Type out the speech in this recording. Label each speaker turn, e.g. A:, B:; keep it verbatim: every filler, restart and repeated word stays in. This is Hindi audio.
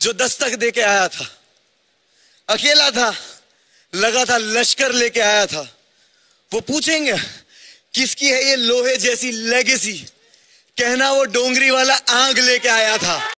A: जो दस्तक दे के आया था, अकेला था, लगा था लश्कर लेके आया था। वो पूछेंगे किसकी है ये लोहे जैसी लेगेसी, कहना वो डोंगरी वाला आग लेके आया था।